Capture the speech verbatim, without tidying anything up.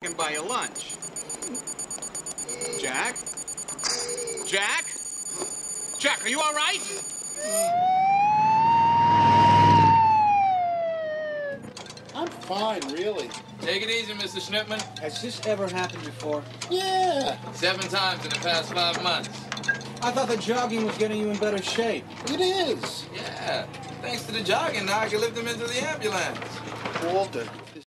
and buy you lunch. Jack? Jack? Jack, are you all right? I'm fine, really. Take it easy, Mister Schnippman. Has this ever happened before? Yeah, Seven times in the past five months. I thought the jogging was getting you in better shape. it is. Yeah. Thanks to the jogging, now I can lift him into the ambulance. Walter,